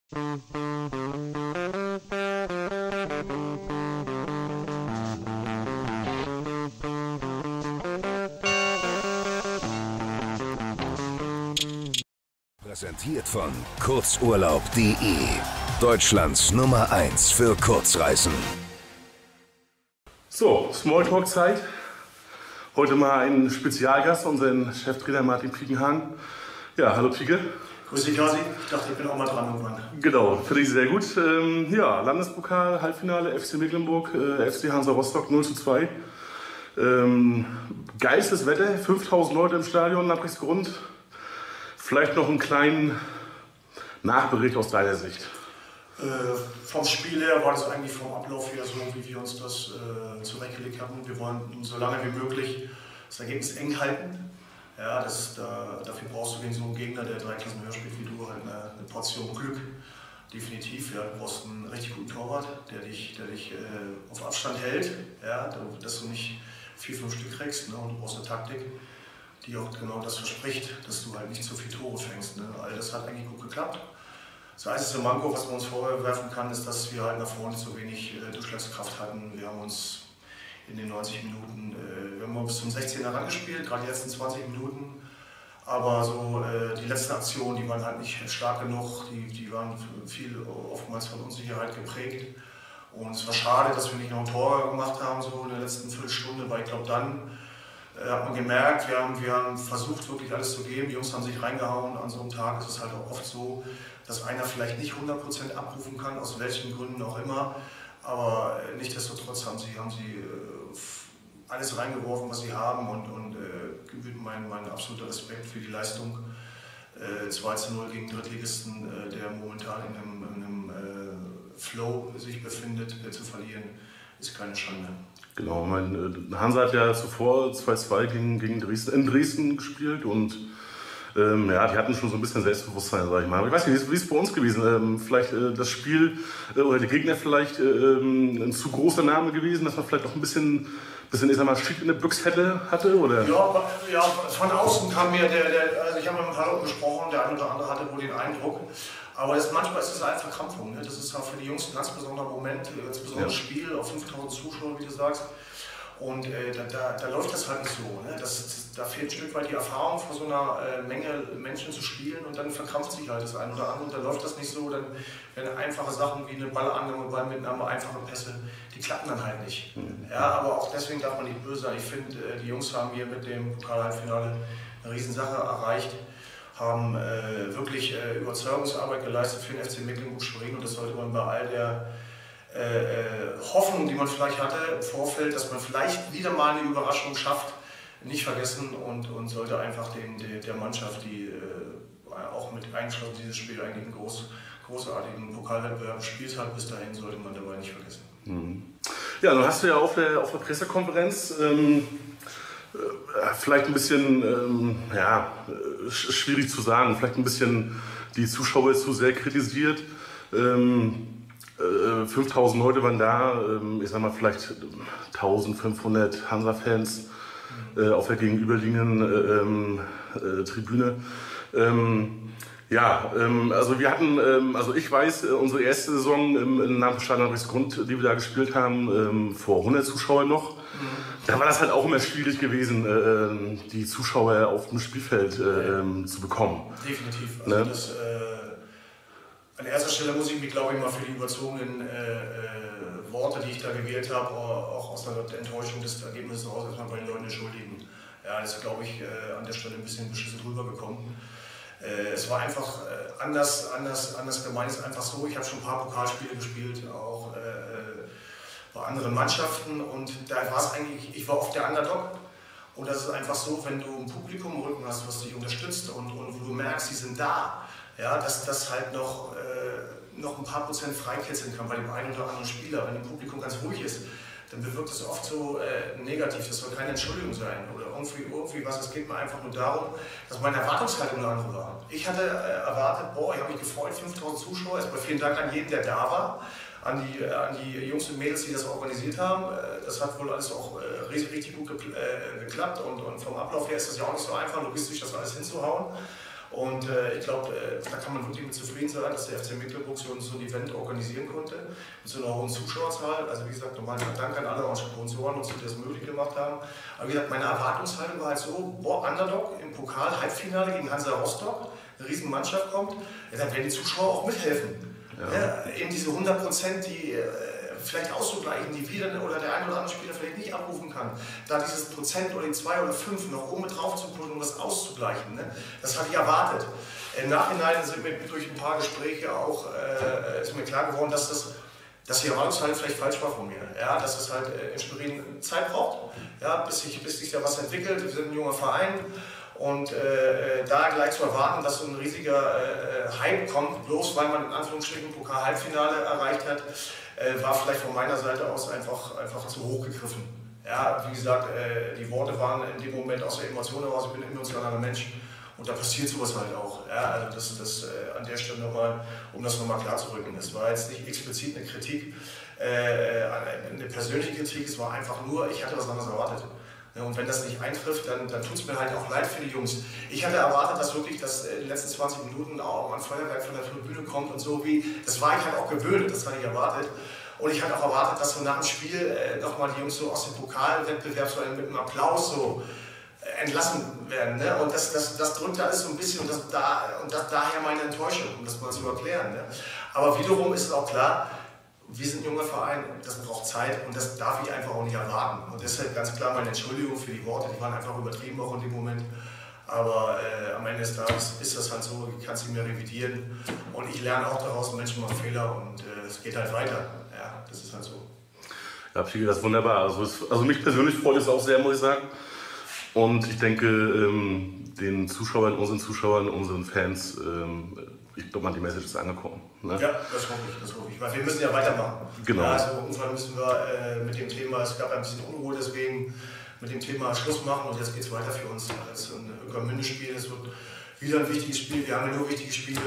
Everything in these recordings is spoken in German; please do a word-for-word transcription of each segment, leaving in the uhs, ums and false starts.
Präsentiert von kurzurlaub punkt de, Deutschlands Nummer eins für Kurzreisen. So, Smalltalk-Zeit. Heute mal ein Spezialgast, unseren Cheftrainer Martin Piekenhahn. Ja, hallo Pieke. Grüß dich, Kasi. Ich dachte, ich bin auch mal dran irgendwann. Genau, finde ich sehr gut. Ähm, ja, Landespokal, Halbfinale, F C Mecklenburg, äh, F C Hansa Rostock null zu zwei. Ähm, geilstes Wetter, fünftausend Leute im Stadion, Lamprechtgrund. Vielleicht noch einen kleinen Nachbericht aus deiner Sicht. Äh, vom Spiel her war das eigentlich vom Ablauf her so, wie wir uns das äh, zurechtgelegt hatten. Wir wollen so lange wie möglich das Ergebnis eng halten. Ja, das ist, da, dafür brauchst du gegen so einen Gegner, der drei Klassen höher spielt wie du, halt eine, eine Portion Glück. Definitiv. Ja, du brauchst einen richtig guten Torwart, der dich, der dich äh, auf Abstand hält, ja, dass du nicht vier, fünf Stück kriegst, ne, und du brauchst eine Taktik, die auch genau das verspricht, dass du halt nicht so viele Tore fängst. Ne? All das hat eigentlich gut geklappt. Das einzige Manko, was man uns vorwerfen kann, ist, dass wir halt nach vorne zu wenig äh, Durchschlagskraft hatten. Wir haben uns in den neunzig Minuten, äh, wir haben bis zum sechzehner rangespielt, gerade die letzten zwanzig Minuten. Aber so äh, die letzten Aktionen, die waren halt nicht stark genug, die, die waren viel oftmals von Unsicherheit geprägt. Und es war schade, dass wir nicht noch ein Tor gemacht haben, so in der letzten Viertelstunde, weil ich glaube, dann äh, hat man gemerkt, wir haben, wir haben versucht, wirklich alles zu geben. Die Jungs haben sich reingehauen. An so einem Tag ist es halt auch oft so, dass einer vielleicht nicht hundert Prozent abrufen kann, aus welchen Gründen auch immer. Aber äh, nichtsdestotrotz haben sie, haben sie äh, alles reingeworfen, was sie haben. Und, und äh, gebührt mein, mein absoluter Respekt für die Leistung. Äh, zwei zu null gegen Drittligisten, äh, der momentan in einem, in einem äh, Flow sich befindet, äh, zu verlieren, ist keine Schande. Genau, mein, Hansa hat ja zuvor zwei zu zwei gegen, gegen Dresden, in Dresden gespielt und ähm, ja, die hatten schon so ein bisschen Selbstbewusstsein, sag ich mal. Aber ich weiß nicht, wie ist es bei uns gewesen? Ähm, vielleicht äh, das Spiel äh, oder der Gegner vielleicht äh, ein zu großer Name gewesen, dass man vielleicht auch ein bisschen, bisschen ich sag mal, Schick in der Büchse hätte, hatte? Oder? Ja, ja, von außen kam mir der, der also ich habe mit ein paar Leuten gesprochen, der eine oder andere hatte wohl den Eindruck. Aber das, manchmal ist es eine Verkrampfung. Ne? Das ist auch für die Jungs ein ganz besonderer Moment, ein ganz besonderes ja. Spiel auf fünftausend Zuschauer, wie du sagst. Und äh, da, da, da läuft das halt nicht so. Ne? Das, das, da fehlt ein Stück weit die Erfahrung, vor so einer äh, Menge Menschen zu spielen und dann verkrampft sich halt das eine oder andere und dann läuft das nicht so. Dann werden einfache Sachen wie eine Ballannahme, Ballmitnahme, einfache Pässe, die klappen dann halt nicht. Mhm. Ja, aber auch deswegen darf man nicht böse sein. Ich finde, äh, die Jungs haben hier mit dem Pokal-Halbfinale eine Riesensache erreicht, haben äh, wirklich äh, Überzeugungsarbeit geleistet für den F C Mecklenburg-Schwerin und das sollte man bei all der äh, Hoffnung, die man vielleicht hatte im Vorfeld, dass man vielleicht wieder mal eine Überraschung schafft, nicht vergessen und, und sollte einfach den, der, der Mannschaft, die äh, auch mit eingeschlossen dieses Spiel eigentlich einen groß, großartigen Pokalwettbewerb gespielt hat, bis dahin sollte man dabei nicht vergessen. Mhm. Ja, dann hast du ja auf der, auf der Pressekonferenz ähm vielleicht ein bisschen, ähm, ja, schwierig zu sagen, vielleicht ein bisschen die Zuschauer zu sehr kritisiert. Ähm, äh, fünftausend Leute waren da, ähm, ich sag mal vielleicht eintausendfünfhundert Hansa-Fans äh, auf der gegenüberliegenden äh, äh, Tribüne. Ähm, ja, ähm, also wir hatten, ähm, also ich weiß, äh, unsere erste Saison im, im Namensstadion Lamprechtgrund, die wir da gespielt haben, ähm, vor hundert Zuschauern noch. Mhm. Da war das halt auch immer schwierig gewesen, äh, die Zuschauer auf dem Spielfeld äh, zu bekommen. Definitiv. Also ne? das, äh, an erster Stelle muss ich mich, glaube ich, mal für die überzogenen äh, äh, Worte, die ich da gewählt habe, auch aus der Enttäuschung des Ergebnisses heraus, erstmal bei den Leuten entschuldigen. Ja, das ist, glaube ich, äh, an der Stelle ein bisschen beschissen rübergekommen. Äh, es war einfach äh, anders, anders, anders gemeint. Es ist einfach so, ich habe schon ein paar Pokalspiele gespielt, auch äh, bei anderen Mannschaften und da war es eigentlich, ich war oft der Underdog und das ist einfach so, wenn du ein Publikum im Rücken hast, was dich unterstützt und, und wo du merkst, die sind da, ja, dass das halt noch, äh, noch ein paar Prozent freikitzeln kann bei dem einen oder anderen Spieler, wenn das Publikum ganz ruhig ist, dann bewirkt das oft so äh, negativ, das soll keine Entschuldigung sein oder irgendwie, irgendwie was, es geht mir einfach nur darum, dass meine Erwartungshaltung eine andere war. Ich hatte äh, erwartet, boah, ich habe mich gefreut, fünftausend Zuschauer, erstmal vielen Dank an jeden, der da war. An die, an die Jungs und Mädels, die das organisiert haben. Das hat wohl alles auch richtig gut geklappt und, und vom Ablauf her ist das ja auch nicht so einfach, logistisch das alles hinzuhauen. Und äh, ich glaube, äh, da kann man wirklich mit zufrieden sein, dass der F C Mecklenburg so, so ein Event organisieren konnte, mit so einer hohen Zuschauerzahl. Also wie gesagt, nochmal Dank an alle Sponsoren, uns, die das möglich gemacht haben. Aber wie gesagt, meine Erwartungshaltung war halt so, boah, Underdog im Pokal, Halbfinale gegen Hansa Rostock, eine riesen Mannschaft kommt, ja, dann werden die Zuschauer auch mithelfen. Ja. Ja, eben diese hundert Prozent, die äh, vielleicht auszugleichen, die wir oder der ein oder andere Spieler vielleicht nicht abrufen kann, da dieses Prozent oder die zwei oder fünf noch oben drauf zu pullen, um das auszugleichen. Ne? Das hatte ich erwartet. Im Nachhinein sind mir durch ein paar Gespräche auch äh, ist mir klar geworden, dass das dass die Erwartungshaltung vielleicht falsch war von mir. Ja, dass es halt äh, in Schwerin Zeit braucht, ja, bis, sich, bis sich da was entwickelt. Wir sind ein junger Verein. Und äh, da gleich zu erwarten, dass so ein riesiger äh, Hype kommt, bloß weil man in Anführungsstrichen Pokal-Halbfinale erreicht hat, äh, war vielleicht von meiner Seite aus einfach, einfach zu hoch gegriffen. Ja, wie gesagt, äh, die Worte waren in dem Moment aus der Emotion heraus, ich bin ein emotionaler Mensch und da passiert sowas halt auch. Ja, also das, das äh, an der Stelle nochmal, um das nochmal klar zu rücken. Es war jetzt nicht explizit eine Kritik, äh, eine persönliche Kritik, es war einfach nur, ich hatte was anderes erwartet. Und wenn das nicht eintrifft, dann, dann tut es mir halt auch leid für die Jungs. Ich hatte erwartet, dass wirklich das in den letzten zwanzig Minuten auch ein Feuerwerk von der Tribüne kommt und so wie, das war ich halt auch gewöhnt, das hatte ich erwartet. Und ich hatte auch erwartet, dass so nach dem Spiel äh, nochmal die Jungs so aus dem Pokalwettbewerb so mit einem Applaus so äh, entlassen werden. Ne? Und das, das, das drückt alles so ein bisschen und, das, da, und das, daher meine Enttäuschung, um das mal zu erklären. Ne? Aber wiederum ist es auch klar, wir sind ein junger Verein, das braucht Zeit und das darf ich einfach auch nicht erwarten. Und deshalb ganz klar meine Entschuldigung für die Worte, die waren einfach übertrieben auch in dem Moment. Aber äh, am Ende des Tages ist das halt so, ich kann sie mir revidieren und ich lerne auch daraus, Menschen machen Fehler und äh, es geht halt weiter. Ja, das ist halt so. Ja, Pigi, das ist wunderbar. Also, es, also mich persönlich freut es auch sehr, muss ich sagen. Und ich denke, ähm, den Zuschauern, unseren Zuschauern, unseren Fans, ähm, ich glaube mal, die Message ist angekommen. Ne? Ja, das hoffe ich, das hoffe ich. Weil wir müssen ja weitermachen. Genau. Ja, also irgendwann müssen wir äh, mit dem Thema, es gab ein bisschen Unruhe, deswegen mit dem Thema Schluss machen und jetzt geht es weiter für uns. Das ist ein Ökonomie-Spiel, es wird wieder ein wichtiges Spiel, wir haben ja nur wichtige Spiele.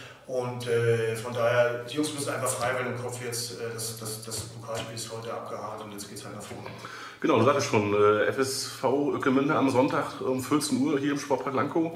Und äh, von daher, die Jungs müssen einfach frei werden im Kopf jetzt. Äh, das, das, das Pokalspiel ist heute abgehakt und jetzt geht es halt nach vorne. Genau, du sagtest schon, äh, F S V Ueckermünde am Sonntag um vierzehn Uhr hier im Sportpark Lankow.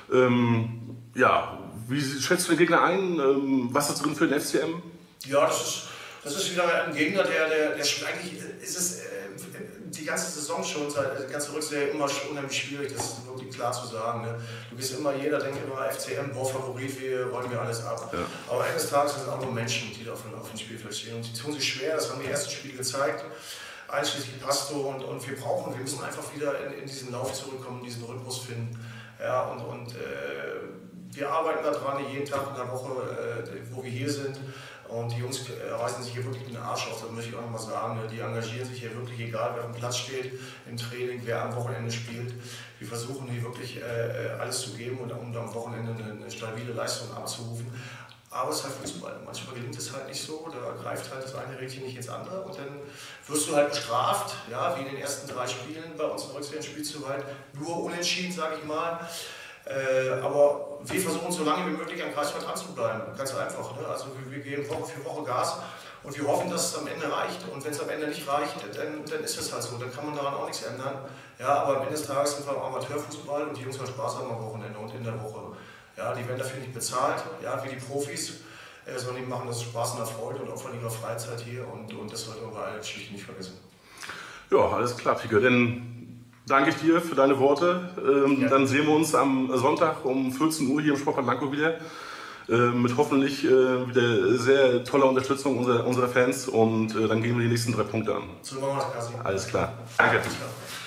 Ähm, ja, wie schätzt du den Gegner ein? Ähm, was ist drin für den F C M? Ja, das ist, das ist wieder ein Gegner, der, der, der eigentlich ist es äh, die ganze Saison schon, die ganze Rückserie immer schon unheimlich schwierig, das ist wirklich klar zu sagen. Ne? Du bist immer, jeder denkt immer, F C M, boah, Favorit, wir wollen wir alles ab. Ja. Aber eines Tages sind auch nur Menschen, die da auf dem, auf dem Spielfeld stehen. Und die tun sich schwer, das haben die ersten Spiele gezeigt, einschließlich Pasto. Und, und wir brauchen, wir müssen einfach wieder in, in diesen Lauf zurückkommen, diesen Rhythmus finden. Ja, und, und äh, wir arbeiten daran jeden Tag in der Woche, äh, wo wir hier sind. Und die Jungs äh, reißen sich hier wirklich den Arsch auf, das möchte ich auch nochmal sagen. Die engagieren sich hier wirklich, egal wer auf dem Platz steht, im Training, wer am Wochenende spielt. Wir versuchen hier wirklich äh, alles zu geben, und, um am Wochenende eine, eine stabile Leistung abzurufen. Aber es ist halt Fußball. Manchmal gelingt es halt nicht so, da greift halt das eine Rädchen nicht ins andere und dann wirst du halt bestraft, ja, wie in den ersten drei Spielen bei uns im Rücksehenspielzeit, nur unentschieden, sage ich mal. Äh, aber wir versuchen so lange wie möglich am Kreiswald dran zu bleiben, ganz einfach. Ne? Also wir, wir geben Woche für Woche Gas und wir hoffen, dass es am Ende reicht. Und wenn es am Ende nicht reicht, dann, dann ist es halt so, dann kann man daran auch nichts ändern. Ja, aber am Ende des Tages sind wir im Amateurfußball und die Jungs haben Spaß haben am Wochenende und in der Woche. Ja, die werden dafür nicht bezahlt, ja, wie die Profis, äh, sondern die machen das Spaß und Freude und Opfern ihrer Freizeit hier und, und das sollten wir bei allen Geschichten nicht vergessen. Ja, alles klar, Pike. Dann danke ich dir für deine Worte. Ähm, ja. Dann sehen wir uns am Sonntag um vierzehn Uhr hier im Sportpark Lankow wieder. Äh, mit hoffentlich äh, wieder sehr toller Unterstützung unserer, unserer Fans und äh, dann gehen wir die nächsten drei Punkte an. So machen wir das, Kasi. Alles klar. Danke. Alles klar.